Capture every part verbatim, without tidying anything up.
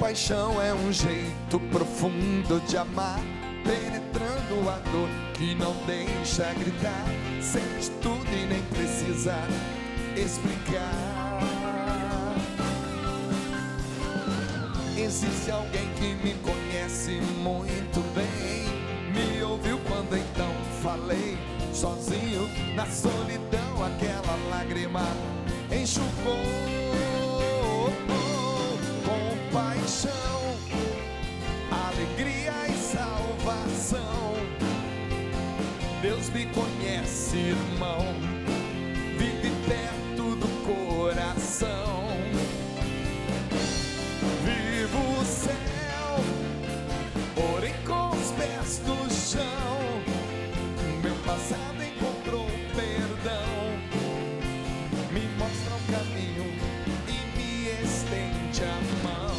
Compaixão é um jeito profundo de amar, penetrando a dor que não deixa gritar. Sente tudo e nem precisa explicar. Existe alguém que me conhece muito bem, me ouviu quando então falei sozinho na solidão, aquela lágrima enxugou. Compaixão, alegria e salvação. Deus me conhece, irmão, vive perto do coração. Vivo o céu, porém com os pés no chão. Meu passado encontrou perdão, me mostra um caminho e me estende a mão.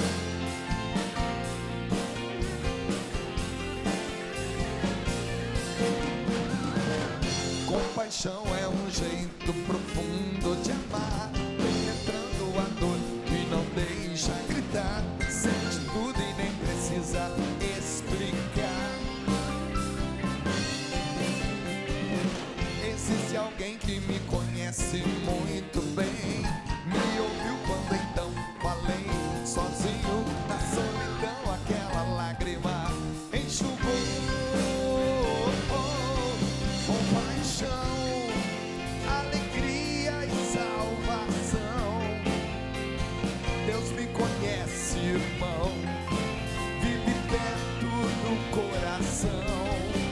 Compaixão é um jeito profundo de amar, penetrando a dor e não deixa gritar. Sente tudo e nem precisa explicar. Existe alguém que me conhece muito bem, me ouviu quando então falei sozinho na solidão, aquela lágrima enxugou. Compaixão, alegria e salvação. Deus me conhece, irmão, vive perto do coração.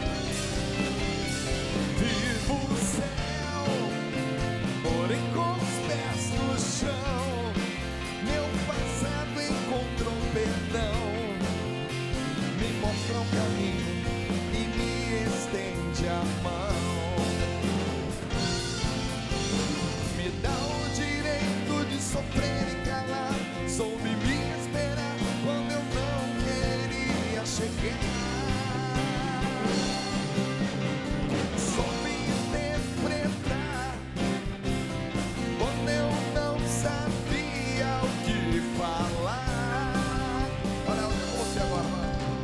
Vivo o céu, porém com os pés no chão. Meu passado encontrou perdão, me mostra um caminho e me estende a mão. Me dá o direito de sofrer e calar, soube me esperar quando eu não queria chegar. Soube interpretar quando eu não sabia o que falar. Olha você agora, mano.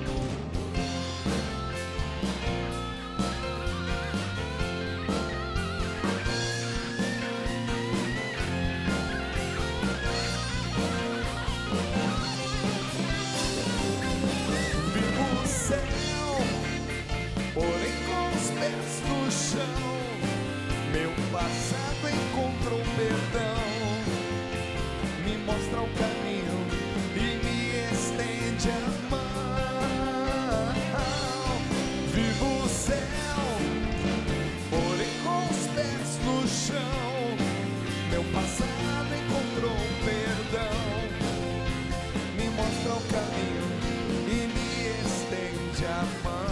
Vivo o céu, porém com os pés no chão. Meu passado encontrou perdão, me mostra o caminho e me estende a mão. Vivo o céu, porém com os pés no chão. Meu passado encontrou perdão, me mostra o caminho e me estende a mão.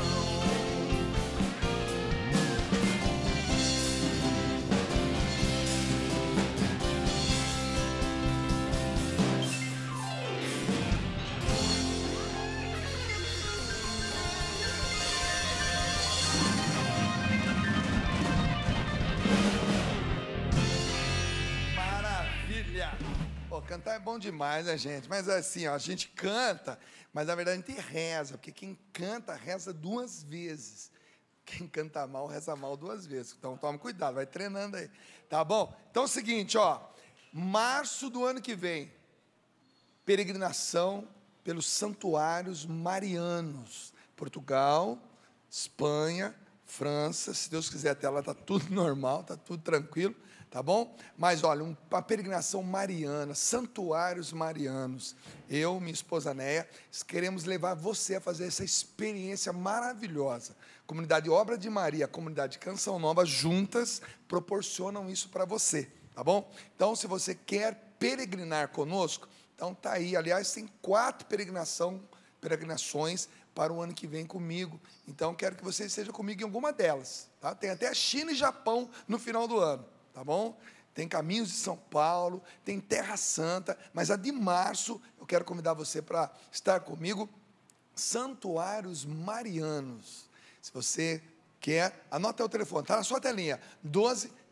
Maravilha! Pô, cantar é bom demais, né, gente? Mas assim, ó, a gente canta, mas na verdade a gente reza, porque quem canta, reza duas vezes. Quem canta mal, reza mal duas vezes. Então tome cuidado, vai treinando aí. Tá bom? Então é o seguinte, ó. Março do ano que vem, peregrinação pelos santuários marianos. Portugal, Espanha, França. Se Deus quiser, até lá está tudo normal, está tudo tranquilo. Tá bom? Mas olha, uma peregrinação mariana, santuários marianos. Eu, minha esposa Néia, queremos levar você a fazer essa experiência maravilhosa. Comunidade Obra de Maria, a comunidade Canção Nova, juntas proporcionam isso para você, tá bom? Então, se você quer peregrinar conosco, então tá aí. Aliás, tem quatro peregrinação, peregrinações para o ano que vem comigo. Então, quero que você esteja comigo em alguma delas, tá? Tem até a China e Japão no final do ano. Tá bom? Tem Caminhos de São Paulo, tem Terra Santa, mas a de março, eu quero convidar você para estar comigo, Santuários Marianos. Se você quer, anota o telefone, está na sua telinha, doze,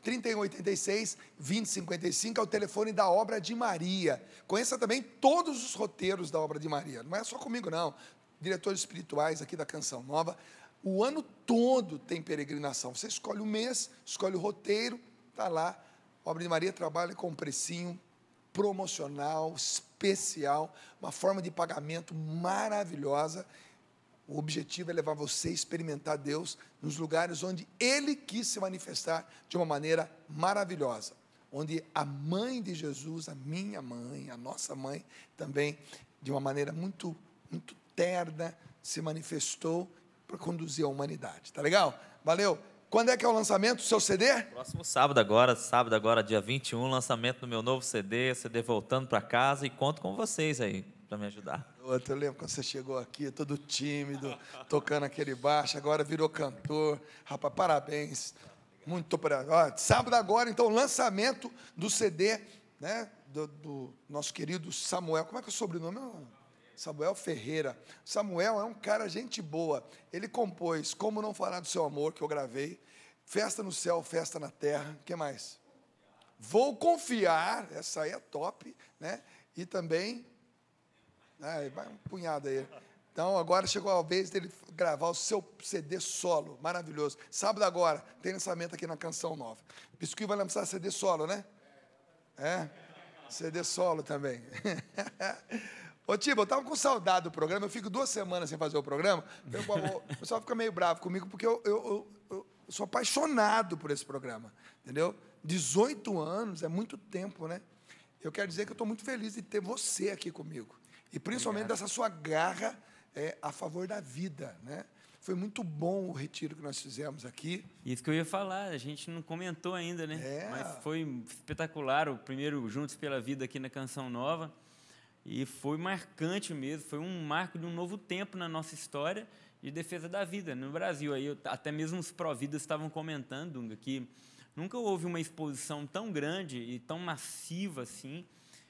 trinta e um, oitenta e seis, vinte, cinquenta e cinco, é o telefone da Obra de Maria. Conheça também todos os roteiros da Obra de Maria. Não é só comigo, não. Diretores espirituais aqui da Canção Nova. O ano todo tem peregrinação. Você escolhe o mês, escolhe o roteiro, está lá. A Obra de Maria trabalha com um precinho promocional, especial, uma forma de pagamento maravilhosa. O objetivo é levar você a experimentar Deus nos lugares onde Ele quis se manifestar de uma maneira maravilhosa. Onde a mãe de Jesus, a minha mãe, a nossa mãe, também, de uma maneira muito, muito terna, se manifestou para conduzir a humanidade. Tá legal? Valeu! Quando é que é o lançamento do seu C D? Próximo sábado agora, sábado agora, dia vinte e um, lançamento do meu novo C D, C D Voltando para Casa, e conto com vocês aí, para me ajudar. Eu lembro quando você chegou aqui, todo tímido, tocando aquele baixo, agora virou cantor. Rapaz, parabéns. Muito parabéns. Sábado agora, então, lançamento do C D, né, do, do nosso querido Samuel. Como é que é o sobrenome? Samuel Ferreira. Samuel é um cara gente boa. Ele compôs Como Não Falar do Seu Amor, que eu gravei, Festa no Céu, Festa na Terra. O que mais? Vou Confiar, essa aí é top, né? E também... Ah, vai um punhado aí. Então, agora chegou a vez dele gravar o seu C D solo, maravilhoso. Sábado agora, tem lançamento aqui na Canção Nova. Biscuit vai lançar C D solo, né? É? C D solo também. Ô, Tibo, eu estava com saudade do programa, eu fico duas semanas sem fazer o programa, eu, o pessoal fica meio bravo comigo, porque eu, eu, eu, eu sou apaixonado por esse programa, entendeu? dezoito anos é muito tempo, né? Eu quero dizer que eu estou muito feliz de ter você aqui comigo. E principalmente Obrigado. Dessa sua garra é, a favor da vida, né? Foi muito bom o retiro que nós fizemos aqui. Isso que eu ia falar, a gente não comentou ainda, né? É. Mas foi espetacular, o primeiro Juntos pela Vida aqui na Canção Nova. E foi marcante mesmo, foi um marco de um novo tempo na nossa história de defesa da vida no Brasil. Aí, eu, até mesmo os pró-vidas estavam comentando, Dunga, que nunca houve uma exposição tão grande e tão massiva assim,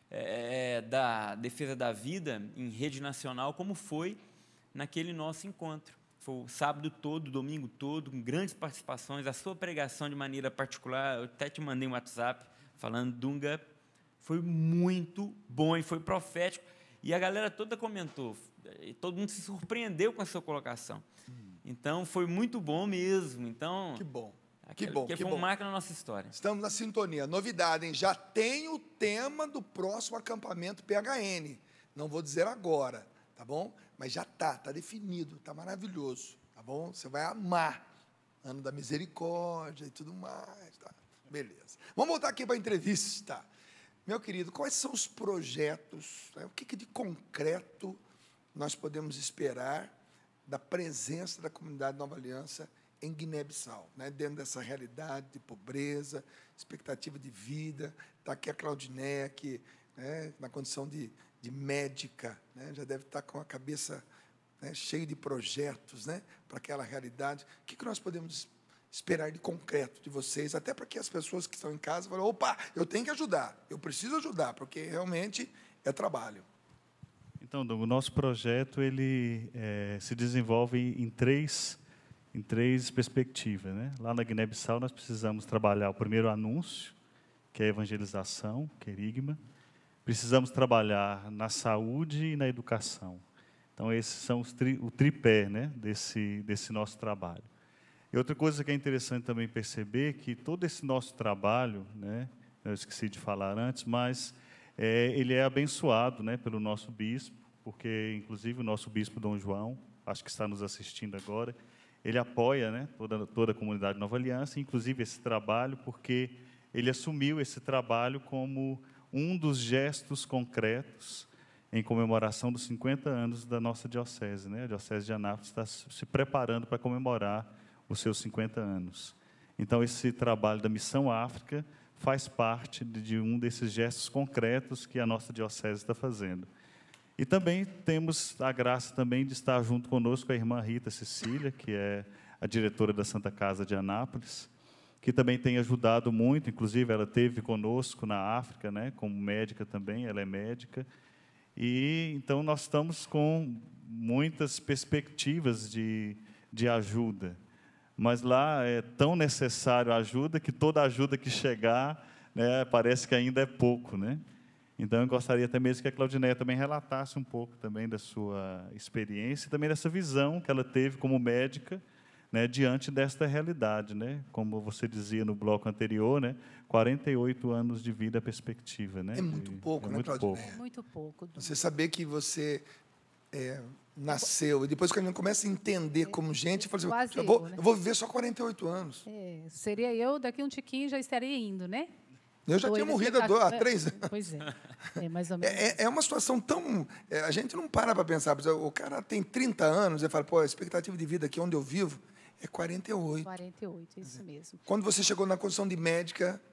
É, da defesa da vida em rede nacional, como foi naquele nosso encontro. Foi o sábado todo, o domingo todo, com grandes participações, a sua pregação de maneira particular, eu até te mandei um WhatsApp falando, Dunga, foi muito bom e foi profético. E a galera toda comentou, e todo mundo se surpreendeu com a sua colocação. Hum. Então, foi muito bom mesmo. Então, que bom. Aquele, que bom, que que foi bom. um marco na nossa história. Estamos na sintonia. Novidade, hein? Já tem o tema do próximo acampamento P H N. Não vou dizer agora, tá bom? Mas já tá, tá definido, tá maravilhoso, tá bom? Você vai amar. Ano da misericórdia e tudo mais, tá? Beleza. Vamos voltar aqui para a entrevista. Meu querido, quais são os projetos, né? O que, que de concreto nós podemos esperar da presença da comunidade Nova Aliança em Guiné-Bissau, né? Dentro dessa realidade de pobreza, expectativa de vida? Está aqui a Claudineia, que, né, na condição de, de médica, né, já deve estar com a cabeça, né, cheia de projetos, né, para aquela realidade. O que, que nós podemos esperar de concreto de vocês, até para que as pessoas que estão em casa falem, opa, eu tenho que ajudar, eu preciso ajudar, porque realmente é trabalho. Então, Doug, o nosso projeto ele é, se desenvolve em três, em três perspectivas, né? Lá na Guiné-Bissau, nós precisamos trabalhar o primeiro anúncio, que é a evangelização, querigma. Precisamos trabalhar na saúde e na educação. Então, esses são os tri, o tripé, né, desse, desse nosso trabalho. E outra coisa que é interessante também perceber que todo esse nosso trabalho, né, eu esqueci de falar antes, mas é, ele é abençoado, né, pelo nosso bispo, porque, inclusive, o nosso bispo Dom João, acho que está nos assistindo agora, ele apoia, né, toda, toda a comunidade Nova Aliança, inclusive esse trabalho, porque ele assumiu esse trabalho como um dos gestos concretos em comemoração dos cinquenta anos da nossa diocese, né? A Diocese de Anápolis está se preparando para comemorar os seus cinquenta anos. Então, esse trabalho da Missão África faz parte de, de um desses gestos concretos que a nossa diocese está fazendo. E também temos a graça também de estar junto conosco a irmã Rita Cecília, que é a diretora da Santa Casa de Anápolis, que também tem ajudado muito, inclusive ela esteve conosco na África, né, como médica também, ela é médica. E então nós estamos com muitas perspectivas de, de ajuda. mas lá é tão necessário a ajuda que toda ajuda que chegar, né, parece que ainda é pouco, né? Então, eu gostaria até mesmo que a Claudineia também relatasse um pouco também da sua experiência e também dessa visão que ela teve como médica, né, diante desta realidade, né? Como você dizia no bloco anterior, né, quarenta e oito anos de vida perspectiva, né? É muito pouco, é né, muito Claudineia? pouco. Muito pouco. Você saber que você é, nasceu, e depois que a gente começa a entender como gente, fala assim, Quase eu, vou, eu, né? eu vou viver só quarenta e oito anos. É, seria eu, daqui um tiquinho já estaria indo, né? Eu já tinha Doida, morrido há, do- há expectativa- três anos. Pois é, é mais ou menos. É, é- é uma situação tão... é, a gente não para para pensar. Por exemplo, o cara tem trinta anos, e fala, pô, a expectativa de vida aqui onde eu vivo é quarenta e oito. quarenta e oito, isso mesmo. Quando você chegou na condição de médica,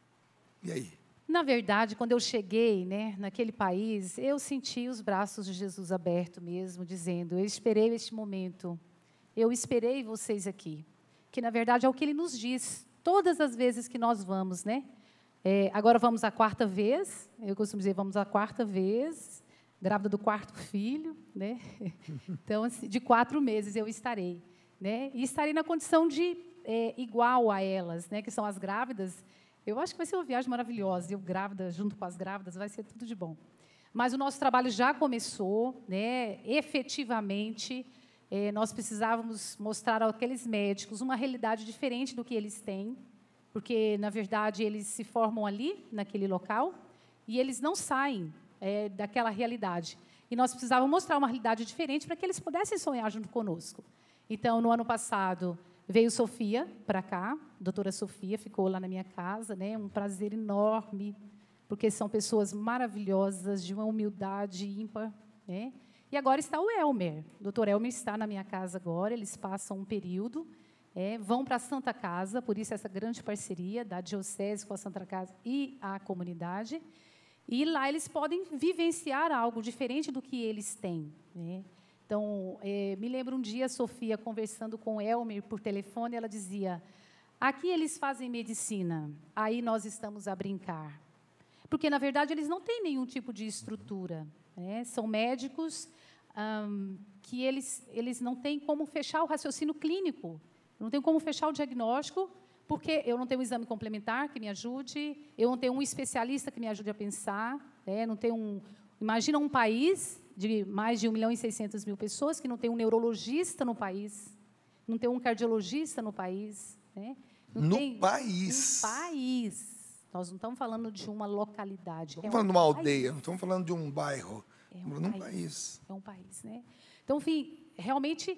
e aí? Na verdade, quando eu cheguei, né, naquele país, eu senti os braços de Jesus abertos mesmo, dizendo, eu esperei este momento, eu esperei vocês aqui. Que, na verdade, é o que ele nos diz, todas as vezes que nós vamos, né? É, agora vamos à quarta vez, eu costumo dizer, vamos à quarta vez, grávida do quarto filho, né? Então, assim, de quatro meses eu estarei, né? E estarei na condição de é, igual a elas, né? Que são as grávidas. Eu acho que vai ser uma viagem maravilhosa. Eu grávida, junto com as grávidas, vai ser tudo de bom. Mas o nosso trabalho já começou, né? Efetivamente, é, nós precisávamos mostrar àqueles médicos uma realidade diferente do que eles têm, porque, na verdade, eles se formam ali, naquele local, e eles não saem é, daquela realidade. E nós precisávamos mostrar uma realidade diferente para que eles pudessem sonhar junto conosco. Então, no ano passado, veio Sofia para cá, a doutora Sofia ficou lá na minha casa, né? Um prazer enorme, porque são pessoas maravilhosas, de uma humildade ímpar, né? E agora está o Elmer. O doutor Elmer está na minha casa agora, eles passam um período, é, vão para a Santa Casa, por isso essa grande parceria da Diocese com a Santa Casa e a comunidade. E lá eles podem vivenciar algo diferente do que eles têm, né? Então, é, me lembro um dia a Sofia conversando com o Elmer por telefone, ela dizia, aqui eles fazem medicina, aí nós estamos a brincar. Porque, na verdade, eles não têm nenhum tipo de estrutura, né? São médicos hum, que eles, eles não têm como fechar o raciocínio clínico, não tem como fechar o diagnóstico, porque eu não tenho um exame complementar que me ajude, eu não tenho um especialista que me ajude a pensar, né? Não tenho um... Imagina um país de mais de um milhão e seiscentas mil pessoas que não tem um neurologista no país, não tem um cardiologista no país, né? Não No tem país. Um país. Nós não estamos falando de uma localidade. Estamos é falando um de uma país. aldeia, não estamos falando de um bairro. É Estamos um falando de um país. país. É um país, né? Então, enfim, realmente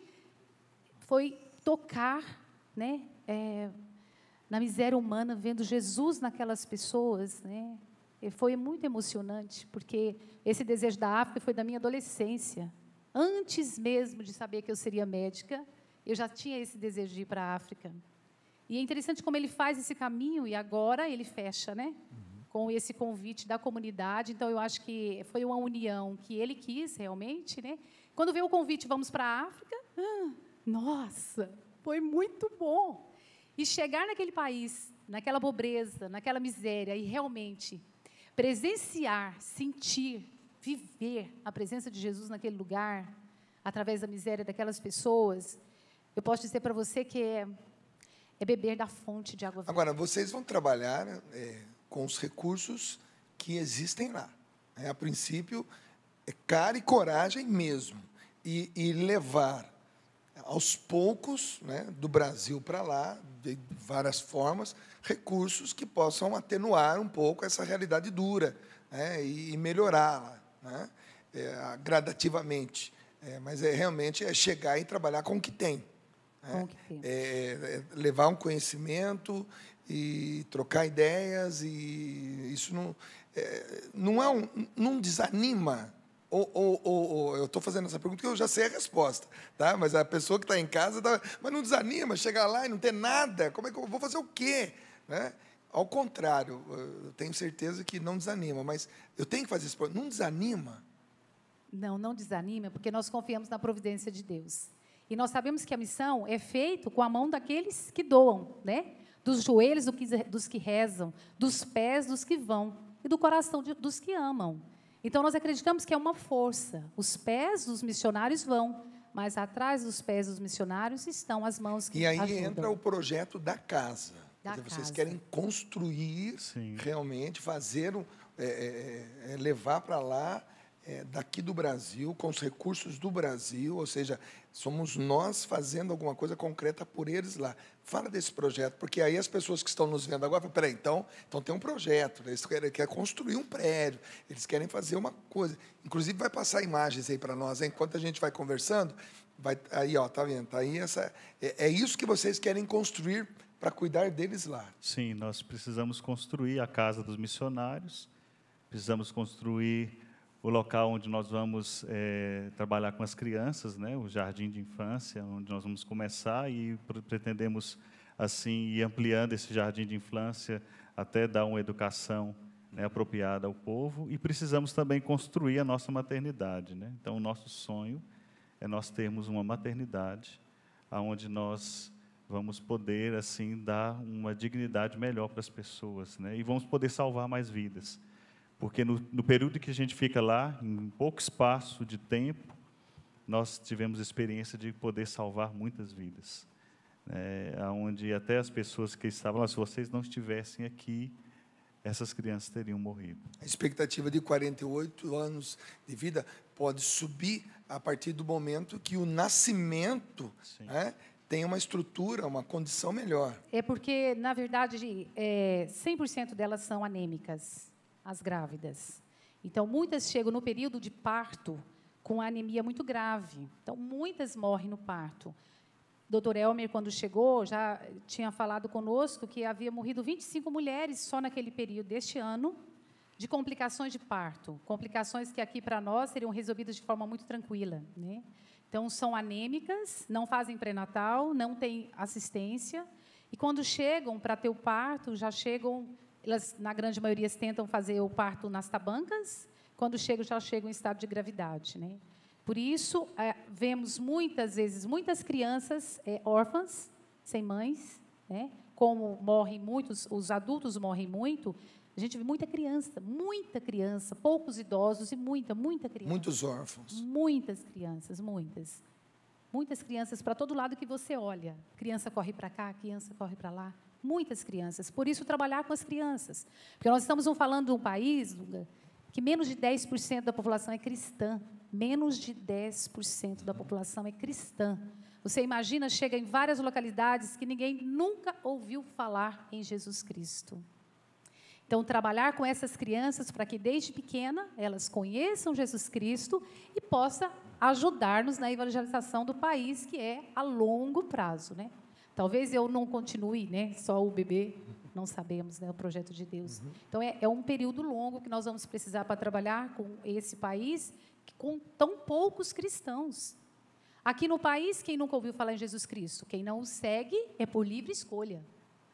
foi tocar, né, é, na miséria humana, vendo Jesus naquelas pessoas, né? E foi muito emocionante, porque esse desejo da África foi da minha adolescência. Antes mesmo de saber que eu seria médica, eu já tinha esse desejo de ir para a África. E é interessante como ele faz esse caminho, e agora ele fecha, né? Com esse convite da comunidade. Então, eu acho que foi uma união que ele quis, realmente, né? Quando veio o convite, vamos para a África, ah, nossa, foi muito bom. E chegar naquele país, naquela pobreza, naquela miséria, e realmente presenciar, sentir, viver a presença de Jesus naquele lugar, através da miséria daquelas pessoas, eu posso dizer para você que é, é beber da fonte de água viva. Agora, vocês vão trabalhar é, com os recursos que existem lá. É, a princípio, é cara e coragem mesmo. E, e levar, aos poucos, né, do Brasil para lá, de várias formas, recursos que possam atenuar um pouco essa realidade dura, né, e melhorá-la, né, é, gradativamente. É, mas é realmente é chegar e trabalhar com o que tem. Né? Com o que tem. É, é levar um conhecimento e trocar ideias, e isso não é, não, é um, não desanima. Ou, ou, ou, ou eu estou fazendo essa pergunta porque eu já sei a resposta, tá? Mas a pessoa que está em casa, tá, mas não desanima, chegar lá e não ter nada, como é que eu vou fazer o quê? Né? Ao contrário, eu tenho certeza que não desanima, mas eu tenho que fazer isso, não desanima. Não, não desanima, porque nós confiamos na providência de Deus. E nós sabemos que a missão é feita com a mão daqueles que doam, né? Dos joelhos dos que rezam, dos pés dos que vão e do coração de, dos que amam. Então, nós acreditamos que é uma força. Os pés dos missionários vão, mas atrás dos pés dos missionários estão as mãos que E aí ajudam. entra o projeto da casa. Da Quer dizer, vocês casa. querem construir, Sim. realmente, fazer, um, é, é, é, levar para lá, é, daqui do Brasil, com os recursos do Brasil, ou seja, somos nós fazendo alguma coisa concreta por eles lá. Fala desse projeto, porque aí as pessoas que estão nos vendo agora falam, peraí, então, então tem um projeto, né? Eles querem, querem construir um prédio, eles querem fazer uma coisa. Inclusive, vai passar imagens aí para nós, hein? Enquanto a gente vai conversando, vai, aí, ó, tá vendo? Tá aí essa, é, é isso que vocês querem construir para cuidar deles lá. Sim, nós precisamos construir a casa dos missionários, precisamos construir o local onde nós vamos é, trabalhar com as crianças, né, o jardim de infância, onde nós vamos começar e pretendemos, assim, ir ampliando esse jardim de infância até dar uma educação, né, apropriada ao povo. E precisamos também construir a nossa maternidade, né? Então, o nosso sonho é nós termos uma maternidade onde nós vamos poder, assim, dar uma dignidade melhor para as pessoas, né? E vamos poder salvar mais vidas. Porque no, no período que a gente fica lá, em pouco espaço de tempo, nós tivemos experiência de poder salvar muitas vidas. É, onde até as pessoas que estavam lá, se vocês não estivessem aqui, essas crianças teriam morrido. A expectativa de quarenta e oito anos de vida pode subir a partir do momento que o nascimento, né, tem uma estrutura, uma condição melhor. É porque, na verdade, é, cem por cento delas são anêmicas, as grávidas. Então, muitas chegam no período de parto com anemia muito grave. Então, muitas morrem no parto. doutor Elmer, quando chegou, já tinha falado conosco que havia morrido vinte e cinco mulheres só naquele período deste ano de complicações de parto, complicações que aqui para nós seriam resolvidas de forma muito tranquila, né? Então, são anêmicas, não fazem pré-natal, não têm assistência, e quando chegam para ter o parto, já chegam, elas, na grande maioria, tentam fazer o parto nas tabancas, quando chegam, já chegam em estado de gravidade, né? Por isso, é, vemos muitas vezes, muitas crianças é, órfãs, sem mães, né? Como morrem muitos, os adultos morrem muito, a gente vê muita criança, muita criança, poucos idosos e muita, muita criança. Muitos órfãos. Muitas crianças, muitas. Muitas crianças para todo lado que você olha. Criança corre para cá, criança corre para lá. Muitas crianças. Por isso, trabalhar com as crianças. Porque nós estamos falando de um país, Luga, que menos de dez por cento da população é cristã. Menos de dez por cento da população é cristã. Você imagina, chega em várias localidades que ninguém nunca ouviu falar em Jesus Cristo. Então, trabalhar com essas crianças para que, desde pequena, elas conheçam Jesus Cristo e possa ajudar-nos na evangelização do país, que é a longo prazo, né? Talvez eu não continue, né? Só o bebê, não sabemos, né? O projeto de Deus. Uhum. Então, é, é um período longo que nós vamos precisar para trabalhar com esse país, com tão poucos cristãos. Aqui no país, quem nunca ouviu falar em Jesus Cristo? Quem não o segue é por livre escolha.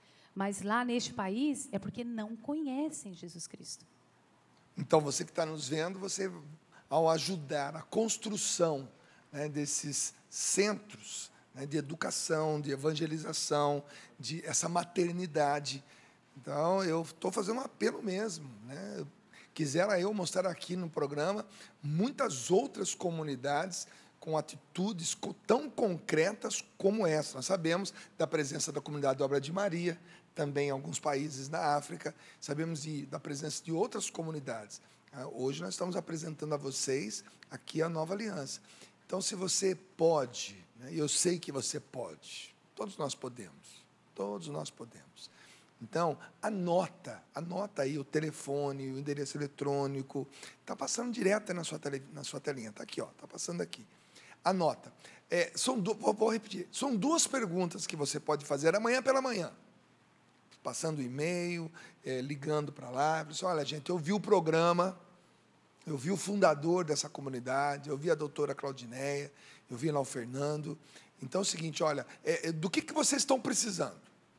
Mas lá neste país é porque não conhecem Jesus Cristo. Então, você que está nos vendo, você, ao ajudar a construção, né, desses centros, né, de educação, de evangelização, de essa maternidade. Então, eu estou fazendo um apelo mesmo, né? Quisera eu mostrar aqui no programa muitas outras comunidades com atitudes tão concretas como essa. Nós sabemos da presença da comunidade Obra de Maria, também em alguns países na África, sabemos de, da presença de outras comunidades. Hoje nós estamos apresentando a vocês aqui a Nova Aliança. Então, se você pode, né, eu sei que você pode, todos nós podemos, todos nós podemos. Então, anota, anota aí o telefone, o endereço eletrônico, está passando direto na sua, tele, na sua telinha, está aqui, está passando aqui. Anota. É, são du- vou, vou repetir, são duas perguntas que você pode fazer amanhã pela manhã. Passando o e-mail, é, ligando para lá, assim, olha, gente, eu vi o programa, eu vi o fundador dessa comunidade, eu vi a doutora Claudineia, eu vi lá o Fernando. Então, é o seguinte, olha, é, é, do que, que vocês estão precisando?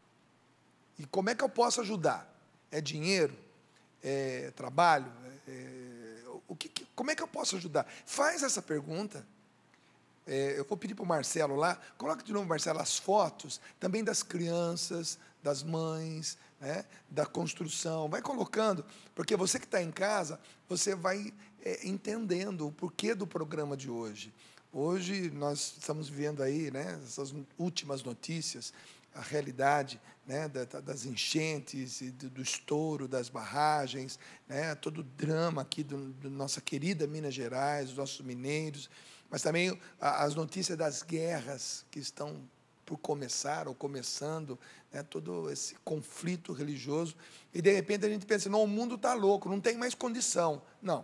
E como é que eu posso ajudar? É dinheiro? É trabalho? É, o que, como é que eu posso ajudar? Faz essa pergunta. É, eu vou pedir para o Marcelo lá, coloca de novo, Marcelo, as fotos também das crianças, das mães, né, da construção. Vai colocando, porque você que está em casa, você vai é, entendendo o porquê do programa de hoje. Hoje nós estamos vivendo aí, né, essas últimas notícias, a realidade, né, das enchentes, e do, do estouro das barragens, né, todo o drama aqui da nossa querida Minas Gerais, dos nossos mineiros, mas também as notícias das guerras que estão por começar ou começando, né, todo esse conflito religioso, e de repente a gente pensa, não, o mundo está louco, não tem mais condição. Não.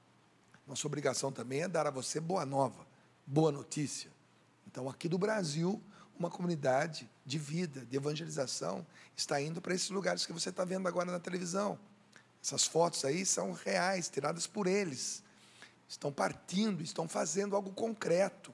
Nossa obrigação também é dar a você boa nova, boa notícia. Então, aqui do Brasil, uma comunidade de vida, de evangelização, está indo para esses lugares que você está vendo agora na televisão. Essas fotos aí são reais, tiradas por eles. Estão partindo, estão fazendo algo concreto.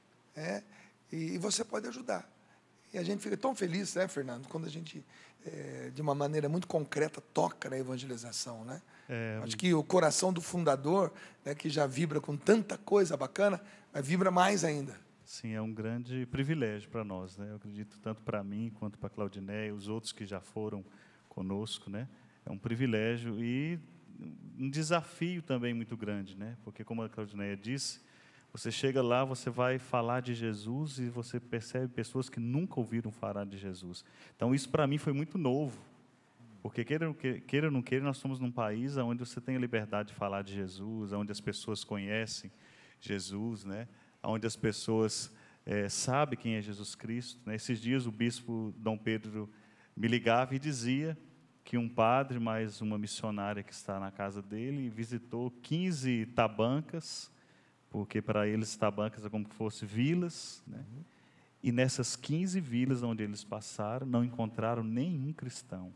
É, e você pode ajudar. E a gente fica tão feliz, né, Fernando, quando a gente, é, de uma maneira muito concreta, toca na evangelização, né? É, acho que o coração do fundador, né, que já vibra com tanta coisa bacana, mas vibra mais ainda. Sim, é um grande privilégio para nós, né? Eu acredito tanto para mim quanto para a Claudinéia, os outros que já foram conosco, né? É um privilégio e um desafio também muito grande, né? Porque, como a Claudinéia disse, você chega lá, você vai falar de Jesus e você percebe pessoas que nunca ouviram falar de Jesus. Então, isso para mim foi muito novo, porque queira, queira ou não queira, nós somos num país onde você tem a liberdade de falar de Jesus, onde as pessoas conhecem Jesus, né? Onde as pessoas é, sabem quem é Jesus Cristo, né? Esses dias o bispo Dom Pedro me ligava e dizia que um padre mais uma missionária que está na casa dele visitou quinze tabancas, porque para eles tabancas é como se fossem vilas, né? Uhum. E nessas quinze vilas onde eles passaram, não encontraram nenhum cristão.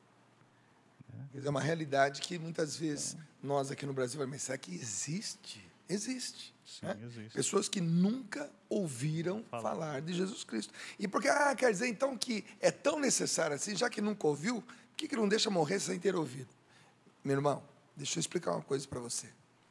É uma realidade que muitas vezes é. nós aqui no Brasil vamos pensar que existe. Existe. Sim, né? existe. Pessoas que nunca ouviram falar. falar de Jesus Cristo. E porque, ah, quer dizer então que é tão necessário assim, já que nunca ouviu, por que, que não deixa morrer sem ter ouvido? Meu irmão, deixa eu explicar uma coisa para você.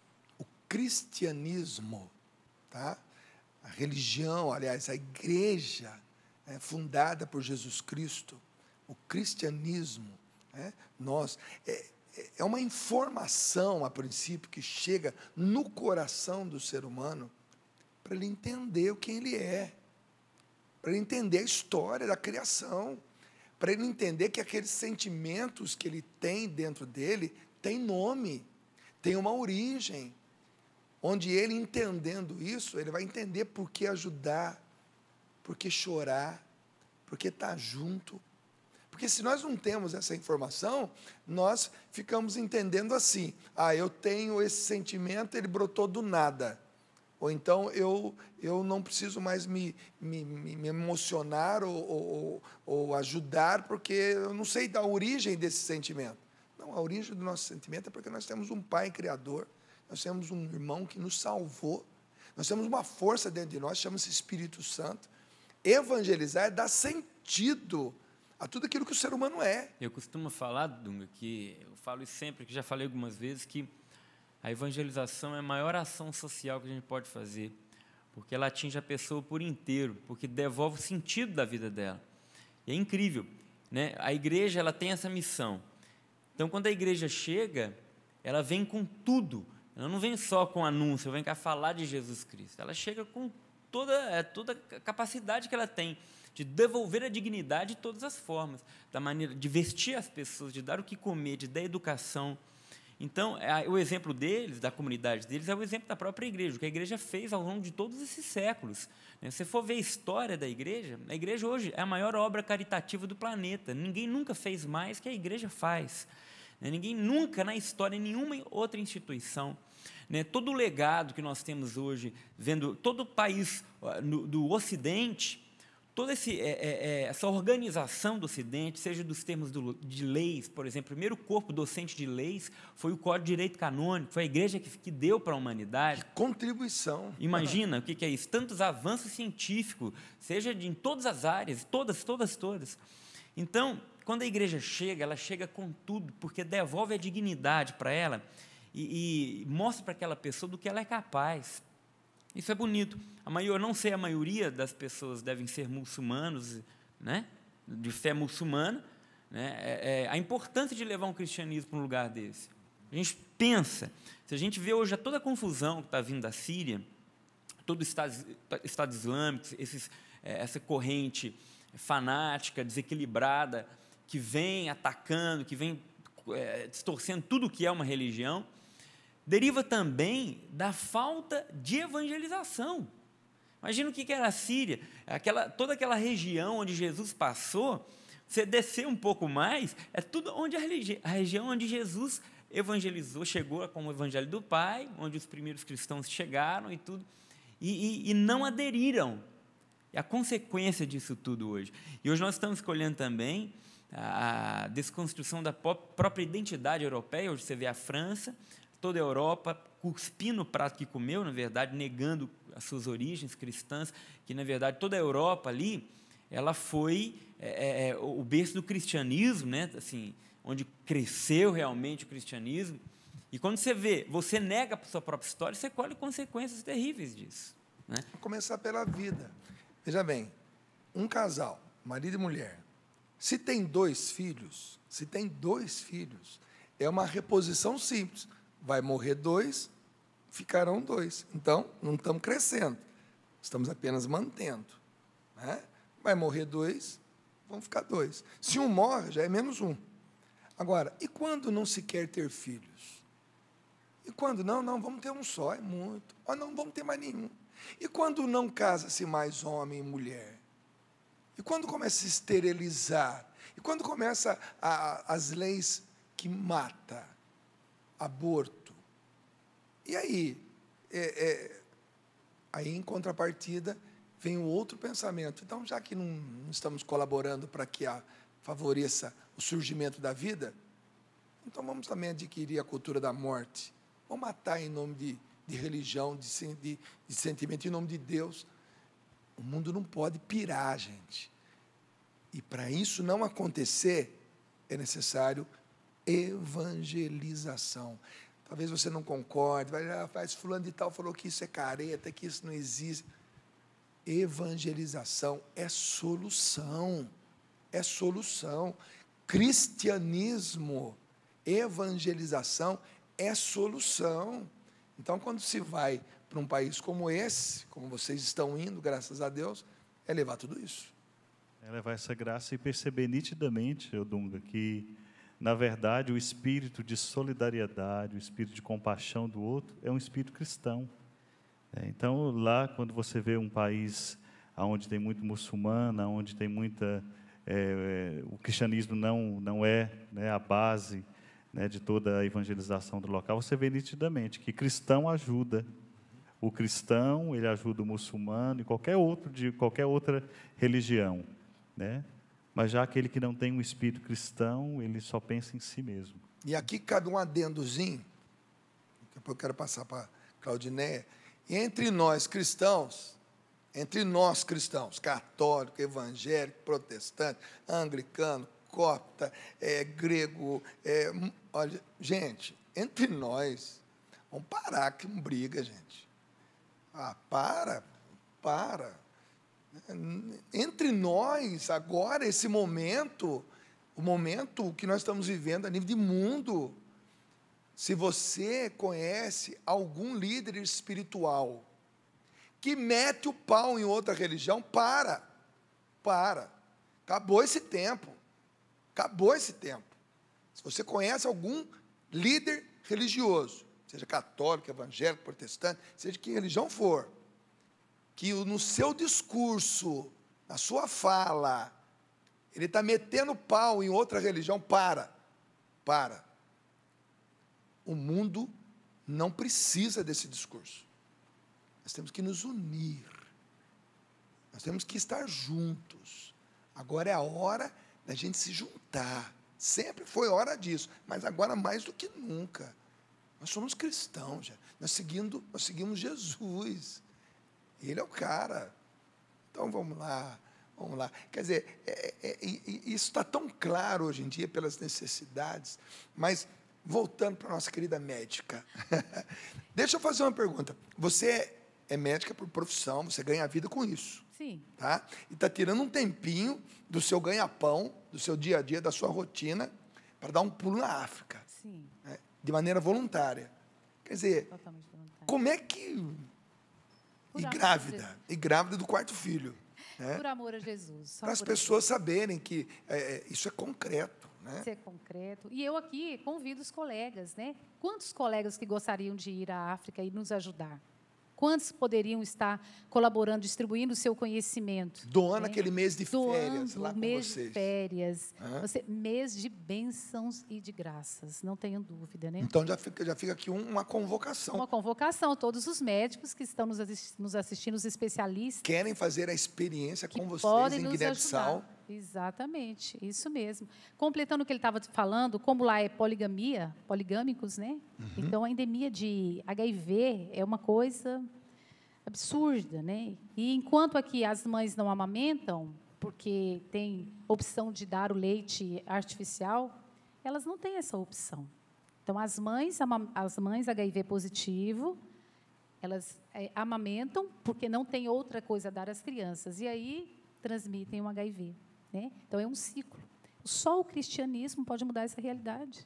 O cristianismo, tá? A religião, aliás, a igreja, né, fundada por Jesus Cristo, o cristianismo, né, nós, é, é uma informação, a princípio, que chega no coração do ser humano para ele entender quem ele é, para ele entender a história da criação, para ele entender que aqueles sentimentos que ele tem dentro dele têm nome, tem uma origem, onde ele, entendendo isso, ele vai entender por que ajudar, por que chorar, por que estar junto. Porque se nós não temos essa informação, nós ficamos entendendo assim, ah, eu tenho esse sentimento, ele brotou do nada. Ou então eu, eu não preciso mais me, me, me emocionar ou, ou, ou ajudar, porque eu não sei da origem desse sentimento. Não, a origem do nosso sentimento é porque nós temos um Pai Criador, nós temos um irmão que nos salvou, nós temos uma força dentro de nós, chama-se Espírito Santo. Evangelizar é dar sentido a tudo aquilo que o ser humano é. Eu costumo falar, Dunga, que eu falo isso sempre, que já falei algumas vezes, que a evangelização é a maior ação social que a gente pode fazer, porque ela atinge a pessoa por inteiro, porque devolve o sentido da vida dela. E é incrível, né? A igreja, ela tem essa missão. Então, quando a igreja chega, ela vem com tudo. Ela não vem só com anúncio, ela vem cá falar de Jesus Cristo. Ela chega com toda, toda a capacidade que ela tem de devolver a dignidade de todas as formas, da maneira de vestir as pessoas, de dar o que comer, de dar educação. Então, o exemplo deles, da comunidade deles, é o exemplo da própria igreja, o que a igreja fez ao longo de todos esses séculos. Se você for ver a história da igreja, a igreja hoje é a maior obra caritativa do planeta. Ninguém nunca fez mais que a igreja faz. Ninguém nunca, na história, em nenhuma outra instituição, né, todo o legado que nós temos hoje, vendo todo o país no, do Ocidente, toda esse, é, é, essa organização do Ocidente, seja dos termos do, de leis, por exemplo, o primeiro corpo docente de leis foi o Código de Direito Canônico, foi a igreja que, que deu para a humanidade. Que contribuição. Imagina o que, que é isso, tantos avanços científicos, seja de, em todas as áreas, todas, todas, todas. Então, quando a igreja chega, ela chega com tudo, porque devolve a dignidade para ela e, e mostra para aquela pessoa do que ela é capaz. Isso é bonito. A maioria, eu não sei, a maioria das pessoas devem ser muçulmanos, né? De fé muçulmana, né? É, é, a importância de levar um cristianismo para um lugar desse. A gente pensa, se a gente vê hoje toda a confusão que está vindo da Síria, todo o Estado, Estado Islâmico, esses, é, essa corrente fanática, desequilibrada, que vem atacando, que vem é, distorcendo tudo o que é uma religião, deriva também da falta de evangelização. Imagina o que era a Síria, aquela, toda aquela região onde Jesus passou. Você descer um pouco mais, é tudo onde a, religi a região onde Jesus evangelizou, chegou com o evangelho do Pai, onde os primeiros cristãos chegaram e tudo, e, e, e não aderiram. É a consequência disso tudo hoje. E hoje nós estamos escolhendo também a desconstrução da própria identidade europeia. Hoje você vê a França, toda a Europa cuspindo o prato que comeu, na verdade, negando as suas origens cristãs, que, na verdade, toda a Europa ali, ela foi é, é, o berço do cristianismo, né? Assim, onde cresceu realmente o cristianismo. E quando você vê, você nega a sua própria história, você colhe consequências terríveis disso, né? Vou começar pela vida. Veja bem, um casal, marido e mulher, se tem dois filhos, se tem dois filhos, é uma reposição simples. Vai morrer dois, ficarão dois. Então, não estamos crescendo, estamos apenas mantendo, né? Vai morrer dois, vão ficar dois. Se um morre, já é menos um. Agora, e quando não se quer ter filhos? E quando não, não, vamos ter um só, é muito. Ou não, vamos ter mais nenhum. E quando não casa-se mais homem e mulher? E quando começa a esterilizar? E quando começa a, as leis que matam? Aborto. E aí? É, é, aí, em contrapartida, vem o outro pensamento. Então, já que não, não estamos colaborando para que a, favoreça o surgimento da vida, então vamos também adquirir a cultura da morte. Vamos matar em nome de, de religião, de, de, de sentimento, em nome de Deus. O mundo não pode pirar, gente. E para isso não acontecer, é necessário evangelização. Talvez você não concorde, vai, ah, faz fulano de tal falou que isso é careta, que isso não existe. Evangelização é solução, é solução. Cristianismo, evangelização é solução. Então, quando se vai para um país como esse, como vocês estão indo, graças a Deus, é levar tudo isso. É levar essa graça e perceber nitidamente, Odunga, que, na verdade, o espírito de solidariedade, o espírito de compaixão do outro, é um espírito cristão. É, então, lá, quando você vê um país onde tem muito muçulmano, onde tem muita... É, é, o cristianismo não, não é, né, a base, né, de toda a evangelização do local, você vê nitidamente que cristão ajuda. O cristão, ele ajuda o muçulmano e qualquer outro de qualquer outra religião, né? Mas já aquele que não tem um espírito cristão, ele só pensa em si mesmo. E aqui cabe um adendozinho, depois eu quero passar para a Claudinéia. E entre nós cristãos, entre nós cristãos, católico, evangélico, protestante, anglicano, copta, é, grego, é, olha, gente, entre nós, vamos parar que não briga, gente. Ah, para, para. Entre nós, agora, esse momento, o momento que nós estamos vivendo a nível de mundo, se você conhece algum líder espiritual que mete o pau em outra religião, para, para. Acabou esse tempo, acabou esse tempo. Se você conhece algum líder religioso, seja católico, evangélico, protestante, seja que religião for, que no seu discurso, na sua fala, ele está metendo pau em outra religião, para, para. O mundo não precisa desse discurso. Nós temos que nos unir, nós temos que estar juntos. Agora é a hora da gente se juntar. Sempre foi hora disso, mas agora mais do que nunca. Nós somos cristãos, já. Nós, seguindo, nós seguimos Jesus. Ele é o cara. Então vamos lá, vamos lá. Quer dizer, é, é, é, isso está tão claro hoje em dia pelas necessidades, mas voltando para a nossa querida médica, deixa eu fazer uma pergunta. Você é médica por profissão, você ganha a vida com isso. Sim. Tá? E está tirando um tempinho do seu ganha-pão, do seu dia a dia, da sua rotina, para dar um pulo na África. Sim. Né? De maneira voluntária. Quer dizer, Totalmente voluntário. como é que... Por E amor a grávida, Jesus. e grávida do quarto filho. Né? Por amor a Jesus. só Para as por pessoas saberem que é, é, isso é concreto. Né? Isso é concreto. E eu aqui convido os colegas, né? Quantos colegas que gostariam de ir à África e nos ajudar? Quantos poderiam estar colaborando, distribuindo o seu conhecimento? Doando né? aquele mês de férias Doando lá o com mês vocês. de férias. Hã? Você, mês de bênçãos e de graças, não tenham dúvida, né? Então já fica, já fica aqui um- uma convocação. Uma convocação a todos os médicos que estão nos assis- nos assistindo, os especialistas, Querem fazer a experiência que com vocês podem em nos Guiné-Bissau. ajudar. Exatamente, isso mesmo. Completando o que ele estava falando, como lá é poligamia, poligâmicos, né? Então, a endemia de H I V é uma coisa absurda, né? E enquanto aqui as mães não amamentam, porque tem opção de dar o leite artificial, elas não têm essa opção. Então, as mães, ama- as mães H I V positivo, elas é, amamentam porque não tem outra coisa a dar às crianças. E aí transmitem o H I V. Né? Então, é um ciclo. Só o cristianismo pode mudar essa realidade.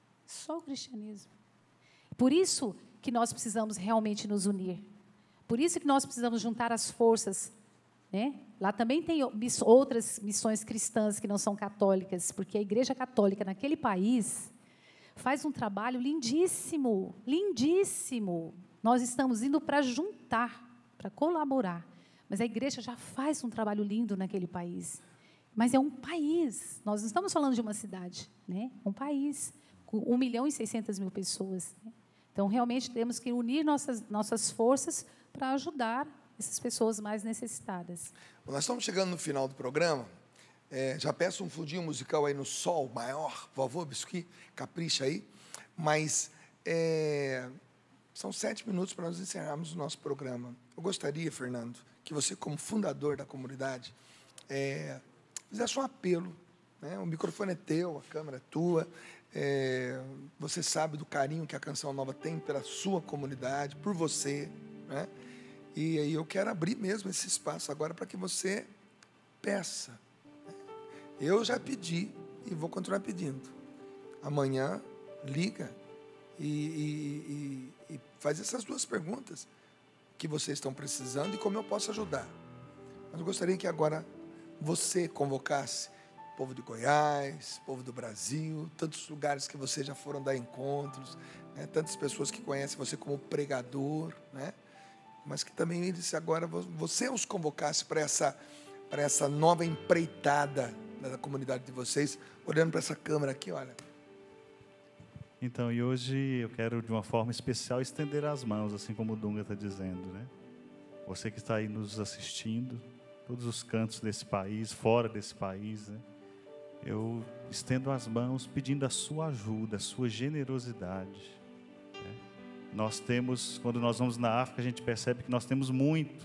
Só o cristianismo. Por isso que nós precisamos realmente nos unir. Por isso que nós precisamos juntar as forças. Né? Lá também tem miss- outras missões cristãs que não são católicas, porque a Igreja Católica naquele país faz um trabalho lindíssimo, lindíssimo. Nós estamos indo para juntar, para colaborar. Mas a igreja já faz um trabalho lindo naquele país. Mas é um país, nós não estamos falando de uma cidade, né? Um país com um milhão e seiscentas mil pessoas. Né? Então, realmente, temos que unir nossas, nossas forças para ajudar essas pessoas mais necessitadas. Bom, nós estamos chegando no final do programa. É, já peço um fundinho musical aí no sol maior, por favor, Biscuit, capricha aí. Mas é, são sete minutos para nós encerrarmos o nosso programa. Eu gostaria, Fernando, que você, como fundador da comunidade, é, fizesse um apelo. Né? O microfone é teu, a câmera é tua. É, você sabe do carinho que a Canção Nova tem pela sua comunidade, por você. Né? E aí eu quero abrir mesmo esse espaço agora para que você peça. Eu já pedi e vou continuar pedindo. Amanhã, liga e, e, e, e faz essas duas perguntas que vocês estão precisando e como eu posso ajudar. Mas eu gostaria que agora você convocasse o povo de Goiás, povo do Brasil, tantos lugares que vocês já foram dar encontros, né? Tantas pessoas que conhecem você como pregador, né? Mas que também eles agora você os convocasse para essa, para essa nova empreitada da comunidade de vocês, olhando para essa câmera aqui, olha. Então, e hoje eu quero, de uma forma especial, estender as mãos, assim como o Dunga está dizendo, né? Você que está aí nos assistindo, todos os cantos desse país, fora desse país, né? Eu estendo as mãos pedindo a sua ajuda, a sua generosidade. Né? Nós temos, quando nós vamos na África, a gente percebe que nós temos muito,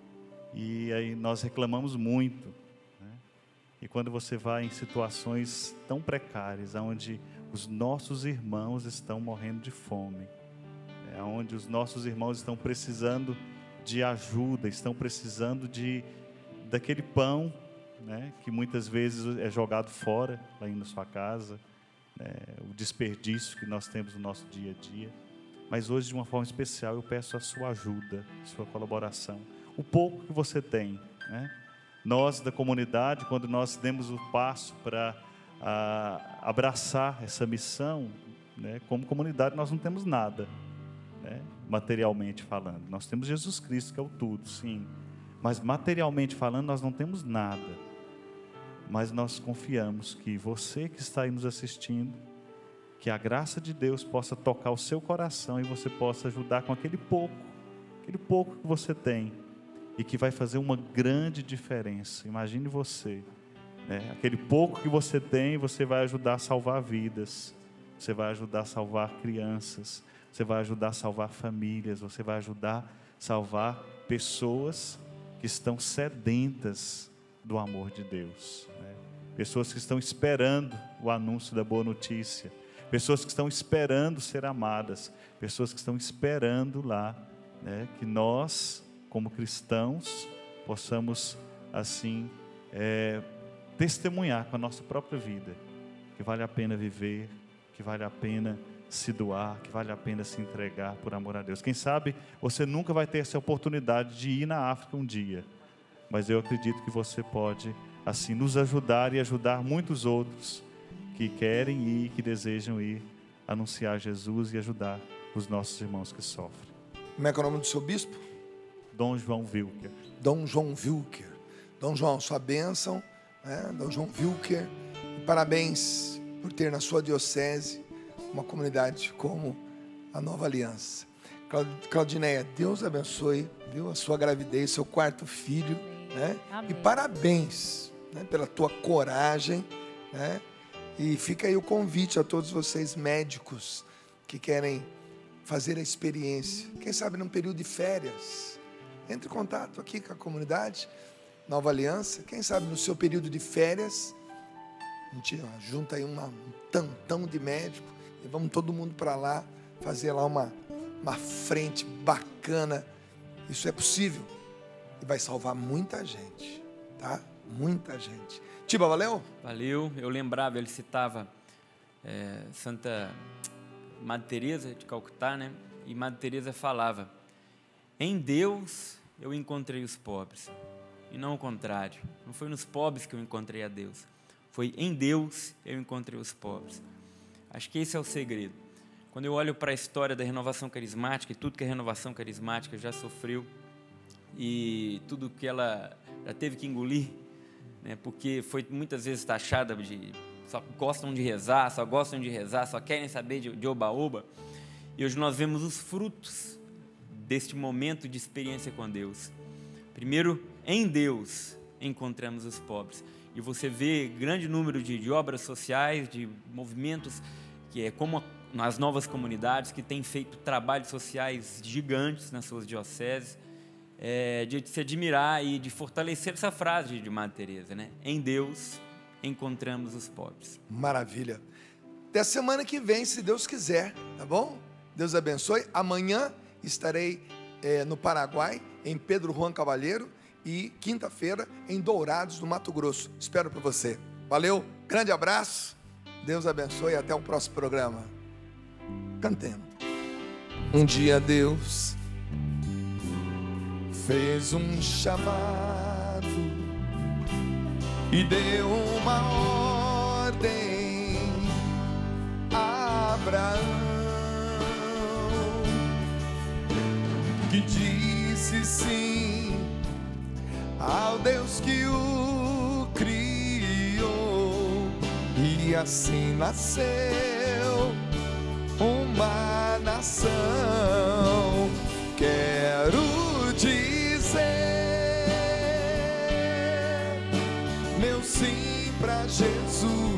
e aí nós reclamamos muito. Né? E quando você vai em situações tão precárias, onde os nossos irmãos estão morrendo de fome, é onde os nossos irmãos estão precisando de ajuda, estão precisando de daquele pão, né, que muitas vezes é jogado fora, aí na sua casa, né, o desperdício que nós temos no nosso dia a dia. Mas hoje, de uma forma especial, eu peço a sua ajuda, a sua colaboração. O pouco que você tem, né? Nós da comunidade, quando nós demos o passo para a, abraçar essa missão, né, como comunidade nós não temos nada, né, materialmente falando. Nós temos Jesus Cristo, que é o tudo, sim. Mas materialmente falando, nós não temos nada. Mas nós confiamos que você que está aí nos assistindo, que a graça de Deus possa tocar o seu coração e você possa ajudar com aquele pouco, aquele pouco que você tem, e que vai fazer uma grande diferença. Imagine você, né? Aquele pouco que você tem, você vai ajudar a salvar vidas, você vai ajudar a salvar crianças, você vai ajudar a salvar famílias, você vai ajudar a salvar pessoas que estão sedentas do amor de Deus, né? Pessoas que estão esperando o anúncio da boa notícia, pessoas que estão esperando ser amadas, pessoas que estão esperando lá né, que nós, como cristãos, possamos, assim, é, testemunhar com a nossa própria vida, que vale a pena viver, que vale a pena se doar, que vale a pena se entregar por amor a Deus. Quem sabe você nunca vai ter essa oportunidade de ir na África um dia, mas eu acredito que você pode, assim, nos ajudar e ajudar muitos outros que querem ir, que desejam ir, anunciar Jesus e ajudar os nossos irmãos que sofrem. Como é que é o nome do seu bispo? Dom João Wilker. Dom João Wilker. Dom João, sua bênção, né? Dom João Wilker. E parabéns por ter na sua diocese uma comunidade como a Nova Aliança. Claudineia, Deus abençoe, viu, a sua gravidez, seu quarto filho, né? E parabéns, né, pela tua coragem, né? E fica aí o convite a todos vocês médicos que querem fazer a experiência, quem sabe num período de férias, entre em contato aqui com a comunidade Nova Aliança, quem sabe no seu período de férias, a gente junta aí uma, um tantão de médico e vamos todo mundo para lá, fazer lá uma, uma frente bacana. Isso é possível e vai salvar muita gente, tá? Muita gente. Tiba, valeu? Valeu. Eu lembrava, ele citava é, Santa Madre Teresa de Calcutá, né? E Madre Teresa falava: em Deus eu encontrei os pobres, e não o contrário. Não foi nos pobres que eu encontrei a Deus, foi em Deus eu encontrei os pobres. Acho que esse é o segredo. Quando eu olho para a história da renovação carismática e tudo que a renovação carismática já sofreu e tudo que ela já teve que engolir, né, porque foi muitas vezes taxada de só gostam de rezar, só gostam de rezar, só querem saber de, de oba-oba. E hoje nós vemos os frutos deste momento de experiência com Deus. Primeiro, em Deus encontramos os pobres. E você vê grande número de, de obras sociais, de movimentos, que é como as novas comunidades, que têm feito trabalhos sociais gigantes nas suas dioceses, é, de se admirar e de fortalecer essa frase de Madre Teresa, né? Em Deus encontramos os pobres. Maravilha. Até semana que vem, se Deus quiser, tá bom? Deus abençoe. Amanhã estarei é, no Paraguai, em Pedro Juan Cavalheiro, e quinta-feira em Dourados, no Mato Grosso. Espero por você. Valeu, grande abraço, Deus abençoe e até o próximo programa. Cantemos. Um dia Deus fez um chamado e deu uma ordem a Abraão, que disse sim ao Deus que o criou, e assim nasceu uma nação. Quero dizer meu sim pra Jesus.